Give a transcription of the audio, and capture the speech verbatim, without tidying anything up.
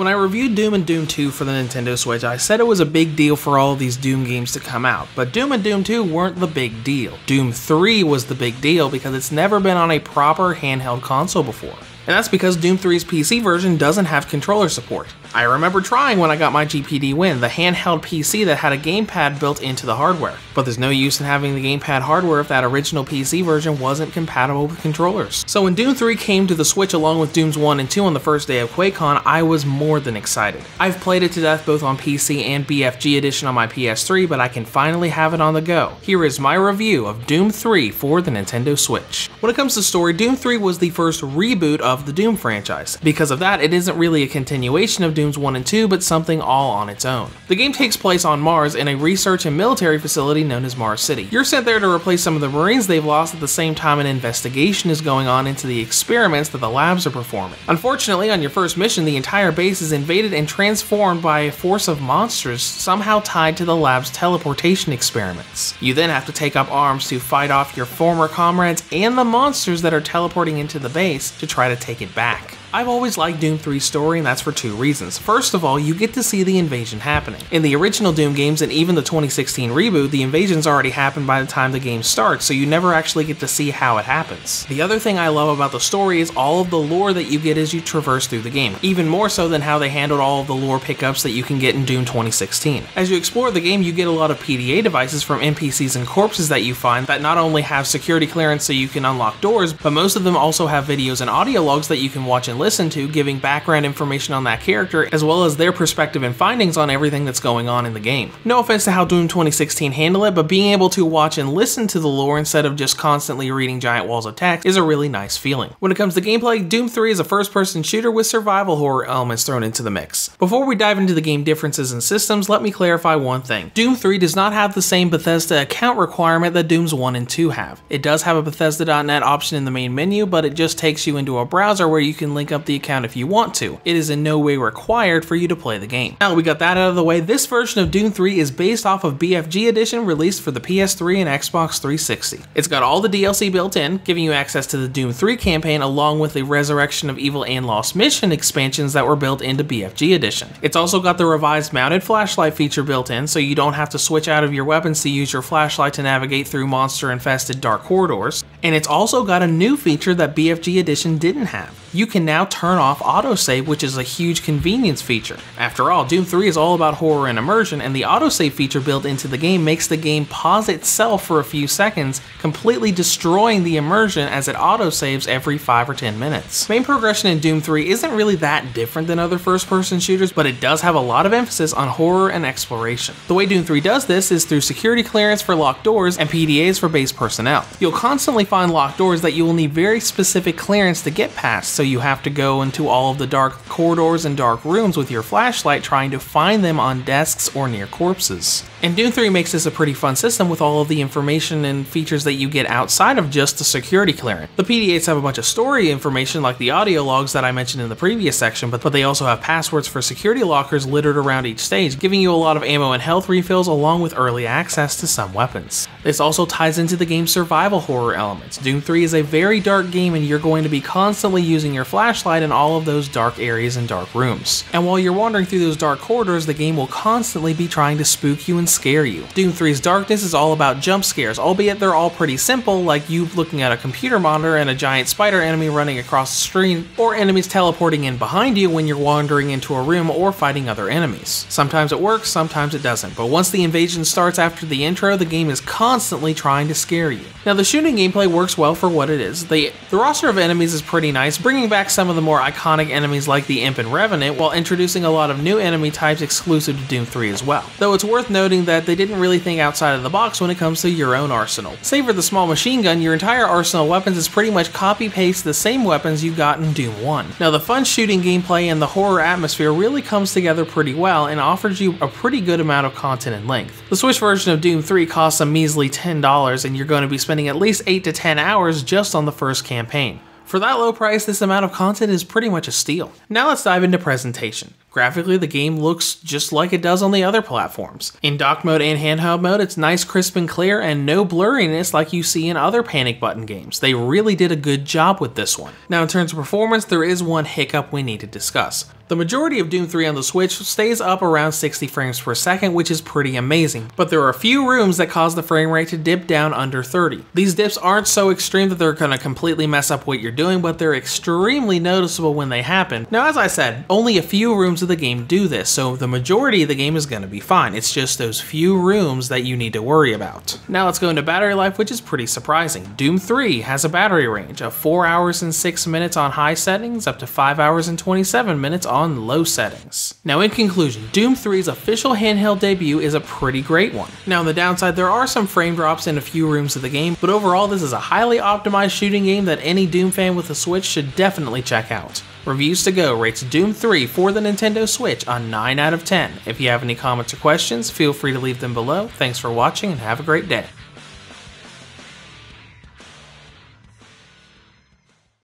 When I reviewed Doom and Doom two for the Nintendo Switch, I said it was a big deal for all of these Doom games to come out, but Doom and Doom two weren't the big deal. Doom three was the big deal because it's never been on a proper handheld console before. And that's because Doom three's P C version doesn't have controller support. I remember trying when I got my G P D Win, the handheld P C that had a gamepad built into the hardware. But there's no use in having the gamepad hardware if that original P C version wasn't compatible with controllers. So when Doom three came to the Switch along with Dooms one and two on the first day of QuakeCon, I was more than excited. I've played it to death both on P C and B F G edition on my P S three, but I can finally have it on the go. Here is my review of Doom three for the Nintendo Switch. When it comes to story, Doom three was the first reboot of the Doom franchise. Because of that, it isn't really a continuation of Dooms one and two, but something all on its own. The game takes place on Mars in a research and military facility known as Mars City. You're sent there to replace some of the Marines they've lost at the same time an investigation is going on into the experiments that the labs are performing. Unfortunately, on your first mission, the entire base is invaded and transformed by a force of monsters somehow tied to the lab's teleportation experiments. You then have to take up arms to fight off your former comrades and the monsters that are teleporting into the base to try to take it back. I've always liked Doom three's story, and that's for two reasons. First of all, you get to see the invasion happening. In the original Doom games and even the twenty sixteen reboot, the invasion's already happened by the time the game starts, so you never actually get to see how it happens. The other thing I love about the story is all of the lore that you get as you traverse through the game, even more so than how they handled all of the lore pickups that you can get in Doom twenty sixteen. As you explore the game, you get a lot of P D A devices from N P Cs and corpses that you find that not only have security clearance so you can unlock doors, but most of them also have videos and audio logs that you can watch and listen to, giving background information on that character, as well as their perspective and findings on everything that's going on in the game. No offense to how Doom twenty sixteen handled it, but being able to watch and listen to the lore instead of just constantly reading giant walls of text is a really nice feeling. When it comes to gameplay, Doom three is a first-person shooter with survival horror elements thrown into the mix. Before we dive into the game differences and systems, let me clarify one thing. Doom three does not have the same Bethesda account requirement that Dooms one and two have. It does have a Bethesda dot net option in the main menu, but it just takes you into a browser where you can link up the account if you want to. It is in no way required for you to play the game. Now that we got that out of the way, this version of Doom three is based off of B F G edition released for the P S three and Xbox three sixty. It's got all the D L C built in, giving you access to the Doom three campaign along with the Resurrection of Evil and Lost Mission expansions that were built into B F G edition. It's also got the revised mounted flashlight feature built in, so you don't have to switch out of your weapons to use your flashlight to navigate through monster-infested dark corridors. And it's also got a new feature that B F G edition didn't have. You can now turn off autosave, which is a huge convenience feature. After all, Doom three is all about horror and immersion, and the autosave feature built into the game makes the game pause itself for a few seconds, completely destroying the immersion as it autosaves every five or ten minutes. Main progression in Doom three isn't really that different than other first-person shooters, but it does have a lot of emphasis on horror and exploration. The way Doom three does this is through security clearance for locked doors and P D As for base personnel. You'll constantly find locked doors that you will need very specific clearance to get past, so you have to go into all of the dark corridors and dark rooms with your flashlight trying to find them on desks or near corpses. And Doom three makes this a pretty fun system with all of the information and features that you get outside of just the security clearance. The P D As have a bunch of story information like the audio logs that I mentioned in the previous section, but, but they also have passwords for security lockers littered around each stage, giving you a lot of ammo and health refills along with early access to some weapons. This also ties into the game's survival horror elements. Doom three is a very dark game and you're going to be constantly using your flashlight in all of those dark areas and dark rooms. And while you're wandering through those dark corridors, the game will constantly be trying to spook you and scare you. Doom three's darkness is all about jump scares, albeit they're all pretty simple, like you looking at a computer monitor and a giant spider enemy running across the screen, or enemies teleporting in behind you when you're wandering into a room or fighting other enemies. Sometimes it works, sometimes it doesn't, but once the invasion starts after the intro, the game is constantly trying to scare you. Now the shooting gameplay works well for what it is. The, the roster of enemies is pretty nice, bringing back some of the more iconic enemies like the Imp and Revenant, while introducing a lot of new enemy types exclusive to Doom three as well. Though it's worth noting that they didn't really think outside of the box when it comes to your own arsenal. Save for the small machine gun, your entire arsenal of weapons is pretty much copy-paste the same weapons you got in Doom one. Now the fun shooting gameplay and the horror atmosphere really comes together pretty well and offers you a pretty good amount of content and length. The Switch version of Doom three costs a measly ten dollars and you're going to be spending at least eight to ten hours just on the first campaign. For that low price, this amount of content is pretty much a steal. Now let's dive into presentation. Graphically, the game looks just like it does on the other platforms. In dock mode and handheld mode, it's nice, crisp, and clear, and no blurriness like you see in other panic button games. They really did a good job with this one. Now in terms of performance, there is one hiccup we need to discuss. The majority of Doom three on the Switch stays up around sixty frames per second, which is pretty amazing, but there are a few rooms that cause the frame rate to dip down under thirty. These dips aren't so extreme that they're going to completely mess up what you're doing, but they're extremely noticeable when they happen. Now, as I said, only a few rooms of the game do this, so the majority of the game is going to be fine. It's just those few rooms that you need to worry about. Now let's go into battery life, which is pretty surprising. Doom three has a battery range of four hours and six minutes on high settings, up to five hours and twenty-seven minutes on on low settings. Now in conclusion, Doom three's official handheld debut is a pretty great one. Now on the downside, there are some frame drops in a few rooms of the game, but overall this is a highly optimized shooting game that any Doom fan with a Switch should definitely check out. Reviews to Go rates Doom three for the Nintendo Switch on nine out of ten. If you have any comments or questions, feel free to leave them below. Thanks for watching and have a great day.